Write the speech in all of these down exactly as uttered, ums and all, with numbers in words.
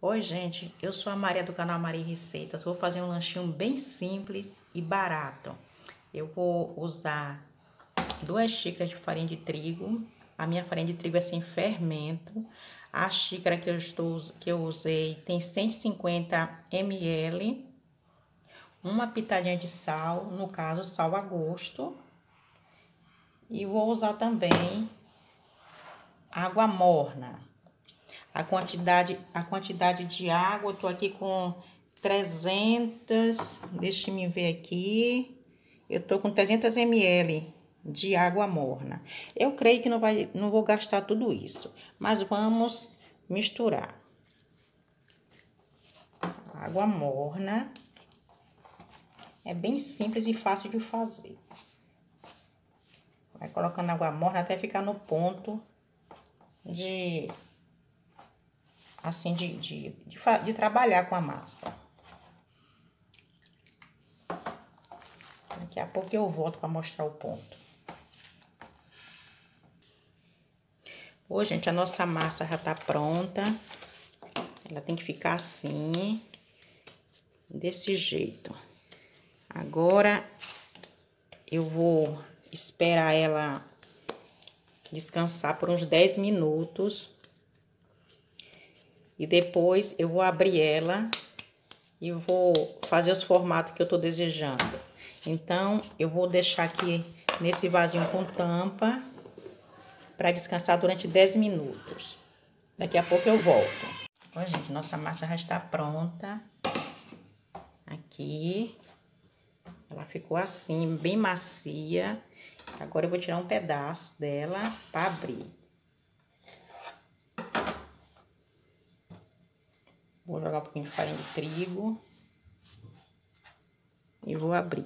Oi, gente, eu sou a Maria do canal Maria Receitas. Vou fazer um lanchinho bem simples e barato. Eu vou usar duas xícaras de farinha de trigo. A minha farinha de trigo é sem fermento. A xícara que eu, estou, que eu usei tem cento e cinquenta mililitros. Uma pitadinha de sal, no caso, sal a gosto. E vou usar também água morna. A quantidade, a quantidade de água, eu tô aqui com trezentos, deixa eu me ver aqui, eu tô com trezentos mililitros de água morna. Eu creio que não, vai, não vou gastar tudo isso, mas vamos misturar. Água morna, é bem simples e fácil de fazer. Vai colocando água morna até ficar no ponto de... assim, de, de, de, de trabalhar com a massa. Daqui a pouco eu volto para mostrar o ponto. Ô, gente, a nossa massa já tá pronta. Ela tem que ficar assim, desse jeito. Agora, eu vou esperar ela descansar por uns dez minutos. E depois eu vou abrir ela e vou fazer os formatos que eu tô desejando. Então, eu vou deixar aqui nesse vasinho com tampa para descansar durante dez minutos. Daqui a pouco eu volto. Ó, gente, nossa massa já está pronta. Aqui. Ela ficou assim, bem macia. Agora eu vou tirar um pedaço dela para abrir. Vou jogar um pouquinho de farinha de trigo. E vou abrir.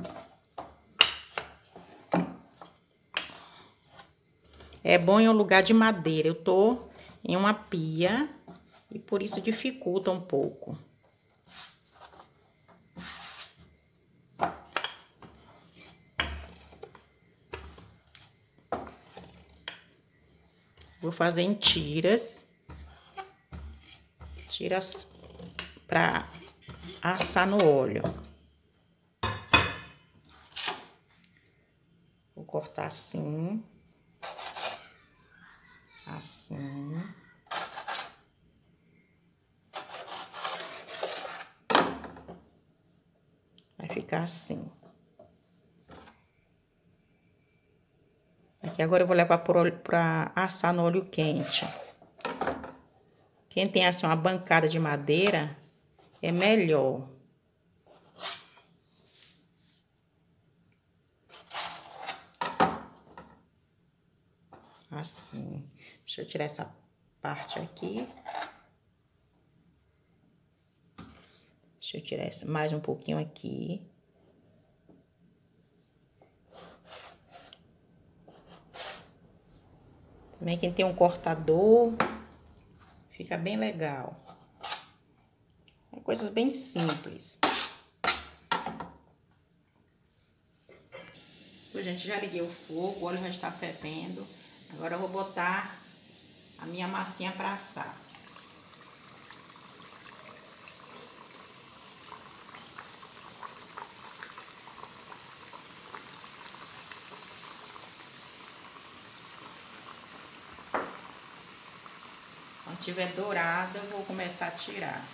É bom em um lugar de madeira. Eu tô em uma pia e por isso dificulta um pouco. Vou fazer em tiras. Tiras pra assar no óleo. Vou cortar assim. Assim. Vai ficar assim. Aqui agora eu vou levar para assar no óleo quente. Quem tem assim uma bancada de madeira é melhor. Assim. Deixa eu tirar essa parte aqui. Deixa eu tirar essa, mais um pouquinho aqui. Também quem tem um cortador, fica bem legal. É coisas bem simples. Então, gente, já liguei o fogo, o óleo já está fervendo. Agora eu vou botar a minha massinha para assar. Quando tiver dourada, eu vou começar a tirar.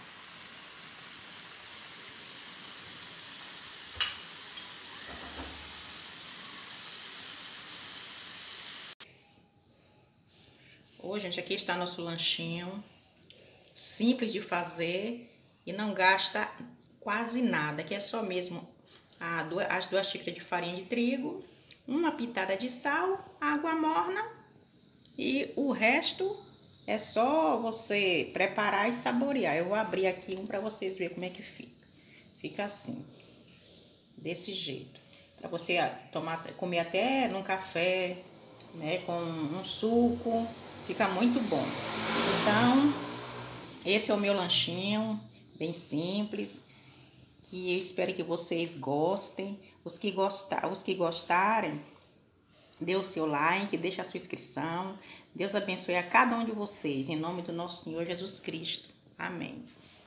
Ô, gente, aqui está nosso lanchinho. Simples de fazer e não gasta quase nada. Aqui é só mesmo a duas, as duas xícaras de farinha de trigo, uma pitada de sal, água morna e o resto é só você preparar e saborear. Eu vou abrir aqui um para vocês verem como é que fica. Fica assim, desse jeito. Para você tomar, comer até num café, né, com um suco, fica muito bom. Então, esse é o meu lanchinho, bem simples, e eu espero que vocês gostem. Os que, gostar, os que gostarem, dê o seu like, deixe a sua inscrição. Deus abençoe a cada um de vocês, em nome do nosso Senhor Jesus Cristo. Amém.